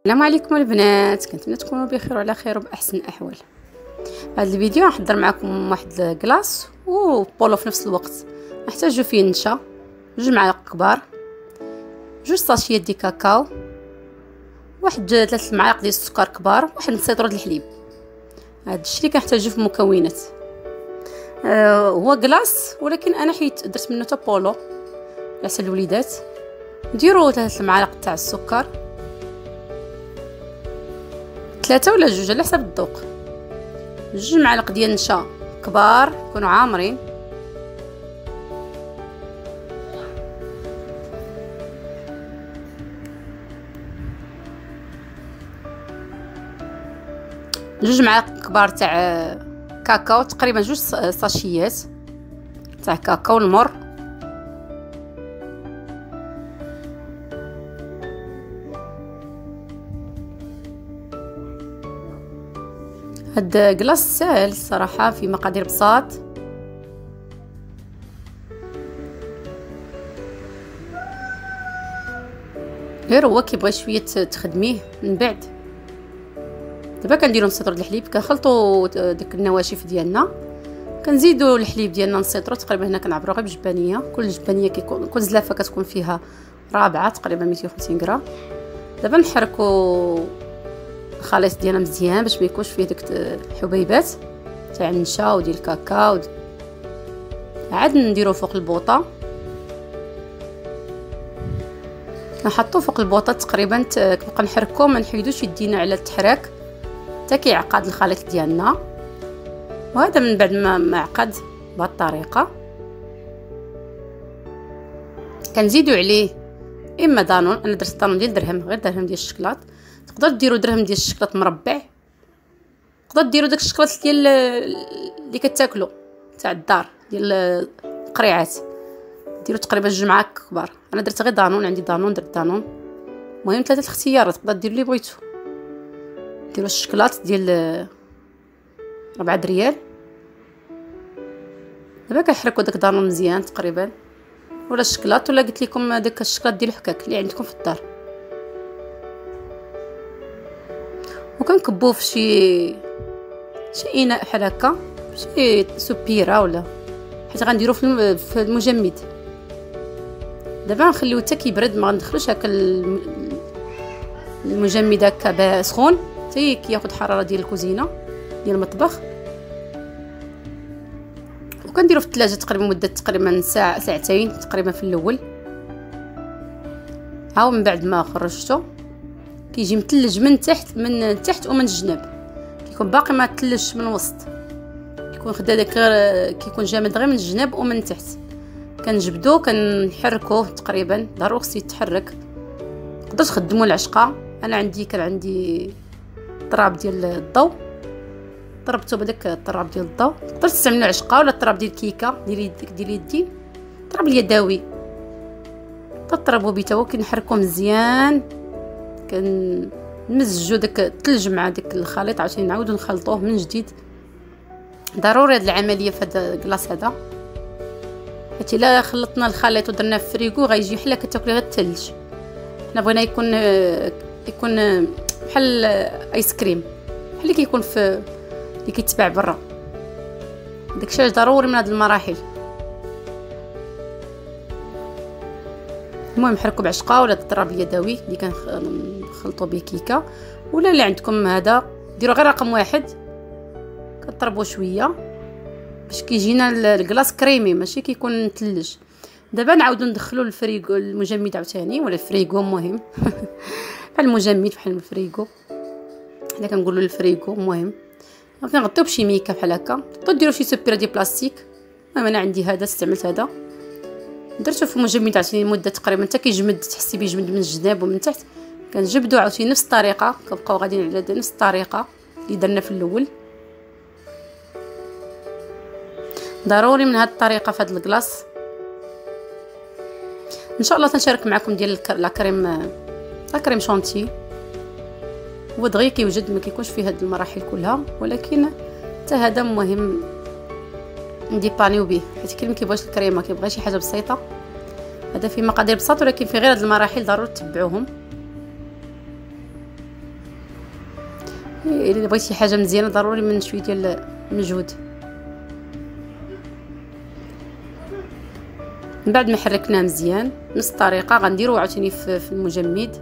السلام عليكم البنات، كنتمنى تكونوا بخير وعلى خير وباحسن الاحوال. هذا الفيديو نحضر معكم واحد كلاص وبولو في نفس الوقت. نحتاجو فيه نشا، 2 معالق كبار، 2 ساشيات ديال كاكاو، واحد 3 معالق ديال السكر كبار، واحد سيطرة الحليب. هذا الشيء اللي كنحتاجو في المكونات. هو كلاص ولكن انا حيت درت منه تا بولو عسل الوليدات. نديرو 3 معالق تاع السكر، 3 ولا 2 على حسب الذوق، 2 معالق ديال النشا كبار يكونوا عامرين، جوج معالق كبار تاع كاكاو، تقريبا 2 ساشيات تاع كاكاو المر، هاد كلاص ساهل الصراحه في مقادير بساط. غير هو كيبغي شويه تخدميه من بعد. دابا كنديرو نسيطرو الحليب، كنخلطو ديك النواشف ديالنا، كنزيدو الحليب ديالنا نسيطرو. تقريبا هنا كنعبرو غير بجبانيه، كل جبانيه كيكون كل زلافه كتكون فيها رابعه تقريبا 250 غرام. دابا نحركو الخليط ديالنا مزيان باش ما يكونش فيه ديك الحبيبات تاع النشا وديال الكاكاو. عاد نديرو فوق البوطه، نحطو فوق البوطه تقريبا كنبقى نحركو، ما نحيدوش يدينا على التحراك حتى كيعقد الخليط ديالنا. وهذا من بعد ما عقد بهذه الطريقه كنزيدو عليه اما دانون. انا درت دانون ديال درهم، غير درهم ديال الشكلاط. تقدر ديروا درهم ديال الشكلاط مربع، تقدر ديروا داك الشكلاط ديال اللي كتاكلوا تاع الدار ديال القريعات، ديروا تقريبا 2 معالق كبار. انا درت غير دانون، عندي دانون درت دانون. المهم 3 الاختيارات، تقدر ديروا اللي بغيتو. ديروا الشكلاط ديال 4 ريال. دابا كنحركوا داك دانون مزيان تقريبا، ولا الشكلاط ولا قلت لكم داك الشكلاط ديال الحكاك اللي عندكم في الدار، وكنكبوه في شي اناء بحال هكا، شي سبيره ولا حيت غنديرو في المجمد. دابا نخليوه حتى كيبرد، ما غندخلوش هكا المجمد هكا سخون حتى كياخذ حراره ديال الكوزينه ديال المطبخ. وكنديرو في الثلاجه تقريبا مده تقريبا ساعه ساعتين تقريبا في الاول. هاو من بعد ما خرجته كيجي متلج من تحت ومن الجناب، كيكون باقي ما تلجش من الوسط، كيكون خدا داك كيكون جامد غير من الجناب ومن تحت. كنجبدوه كنحركوه تقريبا، ضروري خصو يتحرك. تقدروا تخدموا العشقه، انا كان عندي الطراب ديال الضو، ضربته بداك الطراب ديال الضو. تقدر تستعملوا عشقه ولا الطراب ديال الكيكه ديال اليدين، الطراب اليدوي تطربوا بيه تا هو. كنحركوه مزيان، كنمزجوا داك الثلج مع داك الخليط، عاوتاني نعاودو نخلطوه من جديد. ضروري هاد العمليه في هذا الكلاص هذا، حيت الا خلطنا الخليط ودرناه في الفريغو غيجي بحال كتاكلي غير الثلج. حنا بغينا يكون بحال ايس كريم، بحال اللي كيكون في اللي كيتباع برا. داكشي ضروري من هاد المراحل. المهم حركوا بعشقه ولا الطراب اليدوي اللي كنخلطوا به كيكه، ولا اللي عندكم هذا ديروا غير رقم 1. كنطربوا شويه باش كيجينا الكلاص كريمي ماشي كيكون مثلج. دابا نعاودو ندخلو الفريغو المجمد عاوتاني ولا الفريغو، المهم بحال المجمد بحال الفريغو، حنا كنقولوا الفريغو. المهم كنغطيو بشي ميكه بحال هكا. تقدروا ديروا شي سبيره ديال بلاستيك، المهم انا عندي هذا استعملت هذا، درته في المجمد عاوتاني مده تقريبا حتى كيجمد، تحسي بيه يجمد من الجناب ومن تحت. كنجبدو عاوتاني نفس الطريقه، كنبقاو غاديين على نفس الطريقه اللي درنا في الاول. ضروري من هذه الطريقه في هذا الكلاص. ان شاء الله تنشارك معكم ديال لا كريم شونتي. هو دغيا كيوجد، ما كيكونش فيه هاد المراحل كلها، ولكن حتى هذا مهم نديبانيو به، حيت كاين ما كيبغيش الكريمه، كيبغي شي حاجه بسيطه. هذا في مقادير بساط، ولكن في غير هذه المراحل ضروري تتبعوهم. الا بغيتي شي حاجه مزيانه ضروري من شويه ديال المجهود. من بعد ما حركناه مزيان نفس الطريقه غنديرو عاوتاني في المجمد.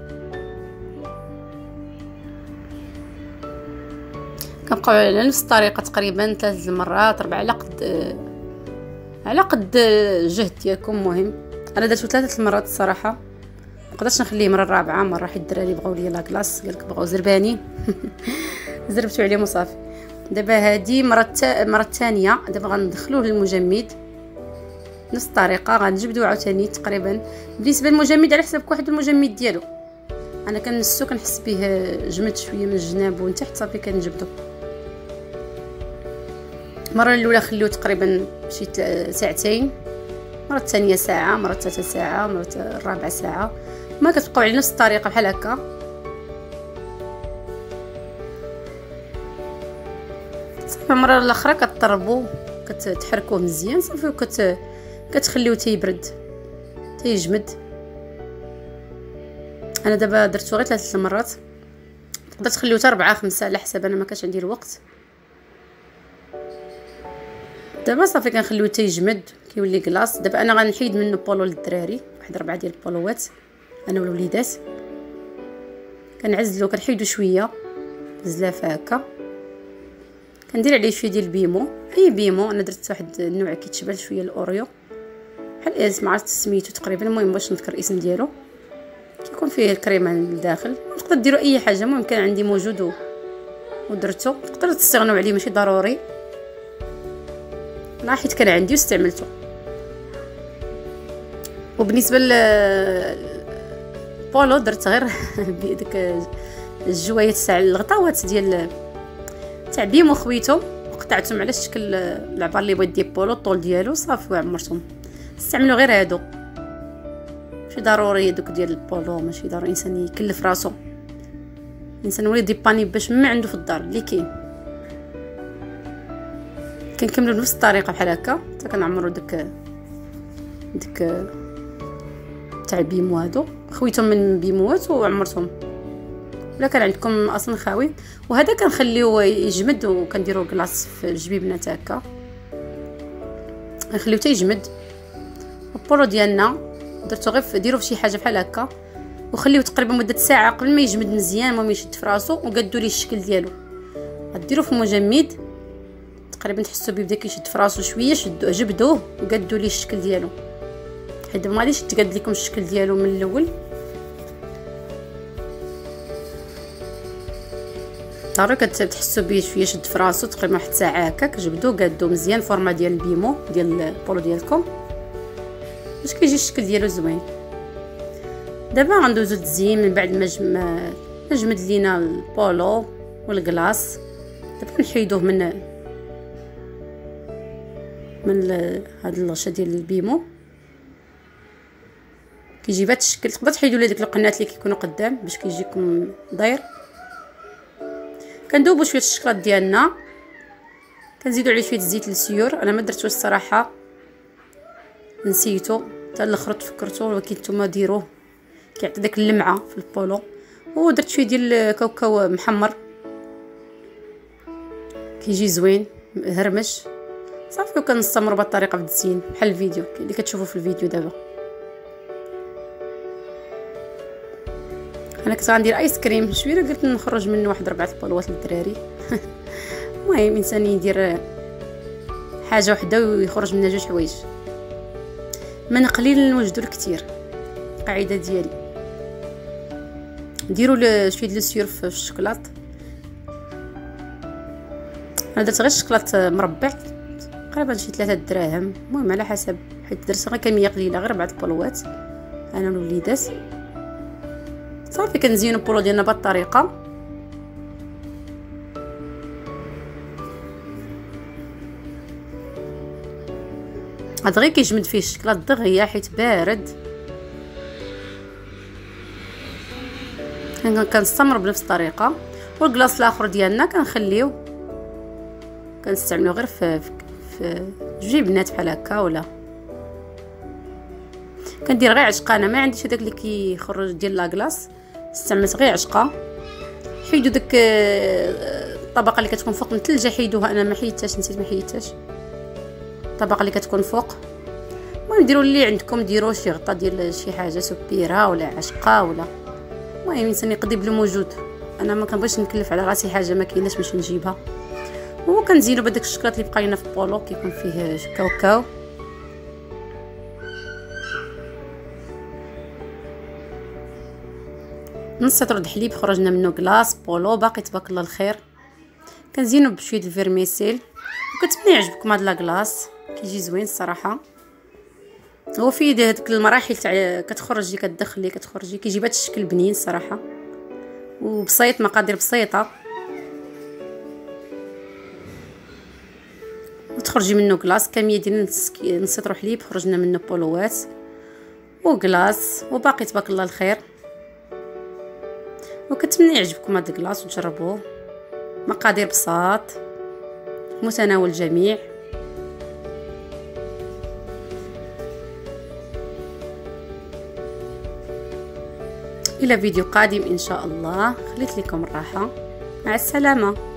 كنبقاو على نفس الطريقه تقريبا 3 المرات 4 على قد الجهد ديالكم. المهم انا درتو 3 المرات الصراحه، مقدرتش نخليه مره الرابعه. مره حيت الدراري بغاو ليا لاكلاص قالك بغاو زربانين زربتو عليهم وصافي. دابا هادي المره الثانيه دابا غندخلوه للمجمد نفس الطريقه. غنجبدو عاوتاني تقريبا بالنسبه للمجمد على حسب كل واحد المجمد ديالو. انا كنمسو كنحس به جمد شويه من الجناب ومن تحت صافي كنجبدو. المره الاولى خليوه تقريبا شي ساعتين، المره الثانيه ساعه، المره الثالثه ساعه، المره الرابعه ساعه. ما كتبقاو على نفس الطريقه بحال هكا. صافي المره الاخرى كتطربوا كتحركوه مزيان صافي كتخليوه تيبرد تيجمد. انا دابا درتو غير 3 المرات، تقدر تخليوه حتى 4 5 على حسب. انا ما كانش عندي الوقت. دابا صافي كنخليوه تيجمد كيولي كلاص. دابا انا غنحيد منه بولو للدراري، واحد 4 ديال البولوات انا والوليدات. كنعزلو كنحيدو شويه بزلافه هكا، كندير عليه شويه ديال البيمو. اي بيمو انا درت واحد النوع كيتشبه شويه الاوريو بحال اسم عرفت سميتو تقريبا. المهم باش نذكر الاسم ديالو كيكون فيه الكريمه للداخل. تقدر ديروا اي حاجه، المهم كان عندي موجود ودرتو. تقدروا تستغنوا عليه ماشي ضروري، لا حيت كان عندي واستعملته. وبالنسبه بولو درت غير بديك الجوايات تاع الغطاوات ديال تاع بيمو خويتهم وقطعتهم على شكل العبار اللي بغيت ديال بولو الطول ديالو صافي وعمرتهم. استعملوا غير هادو، ماشي ضروري دوك ديال البولو، ماشي ضروري الانسان يكلف راسو. الانسان ولي ديباني باش ما عنده في الدار اللي كاين. كنكملوا بنفس الطريقه بحال هكا حتى كنعمروا ديك تاع البيمو. هادو خويتهم من بيموات وعمرتهم، ولا كان عندكم اصلا خاوي. وهذا كنخليوه يجمد وكنديروا كلاص في الجبيبنات هكا نخليوه حتى يجمد. البولو ديالنا درتو غير ديروه فشي حاجه بحال هكا وخليوه تقريبا مده ساعه قبل ما يجمد مزيان. المهم يشد في راسو وقادوا ليه الشكل ديالو. غديروه في المجمد تقريبا تحسوا بيه بدا كيشد في راسو شويه، شدوه جبدوه وقادوا ليه الشكل ديالو. حيت ما غاديش تقاد لكم الشكل ديالو من الاول، ضروري كتحسوا بيه شويه شد في راسو تقريبا واحد ساعه هكاك. جبدوه قادو مزيان فورما ديال البيمو ديال البولو ديالكم باش كيجي الشكل ديالو زوين. دابا غندوزو للتزيين. من بعد ما جمد لينا البولو والكلاص دابا نحيدوه من هاد الغشا ديال البيمو. كيجي بهذا الشكل. تقدر تحيدوا ليه ديك القنات اللي كيكونوا قدام باش كيجيكم داير. كندوبوا شويه الشكلاط ديالنا، كنزيدوا عليه شويه الزيت السيور. انا ما درتوش الصراحه، نسيتو حتى الاخر تفكرتو، ولكن نتوما ديروه كيعطي داك اللمعه في البولو. ودرت شويه ديال الكاوكاو محمر كيجي زوين هرمش صافي. وكنستمروا بهذه الطريقه في التزيين بحال الفيديو اللي كتشوفوا في الفيديو دابا. انا كنت غندير ايس كريم شويه، قلت نخرج منه واحد 4 البولوات للدراري المهم انسان يدير حاجه وحده ويخرج منها 2 حوايج. من قليل نوجدوا الكثير. القاعده ديالي ديروا شويه ديال السيور في الشوكولات. انا درت غير الشوكولات مربع تقريبا شي 3 دراهم، المهم على حسب، حيت درت غير كميه قليله غير 4 البولوات انا والوليدات. صافي كنزينو البولو ديالنا بهذه الطريقه. هذا غير كيجمد فيه الشكلاط دغيا حيت بارد. كنستمر بنفس الطريقه. والكلاص الاخر ديالنا كنخليوه كنستعملوه غير في جبنات بحال هكا، ولا كندير غير عشقه. انا ما عنديش هذاك اللي كيخرج ديال لاكلاص، استعملت غير عشقه حيدوا داك الطبقه اللي كتكون فوق مثلجه، حيدوها. انا ما حيدتهاش، نسيت ما حيدتهاش الطبقه اللي كتكون فوق. المهم ديروا اللي عندكم، ديروا شي غطا ديال شي حاجه سبيره ولا عشقه ولا، المهم الانسان يقضي بالموجود. انا ما كنبغيش نكلف على راسي حاجه ما كايناش باش نجيبها. وكنزينوا بداك الشكلاط اللي بقى لنا في بولو، كيكون فيه كاوكاو. نص طرد حليب خرجنا منه كلاص بولو باقي تبارك الله الخير. كنزينو بشويه الفيرميسيل، وكتمنى يعجبكم هاد لاكلاص، كيجي زوين الصراحه. هو فيه هذيك المراحل تاع كتخرجي كتدخلي كتخرجي، كيجيب هذا الشكل بنين الصراحه، وبسيط، مقادير بسيطه، وتخرجي منه كلاص. كميه ديال نص لتر حليب خرجنا منه بولوات وكلاص، وباقي تبارك الله الخير. وكتمنى يعجبكم هذا الكلاص وتجربوه. مقادير بساط متناول الجميع. الى فيديو قادم ان شاء الله. خليت لكم الراحه، مع السلامه.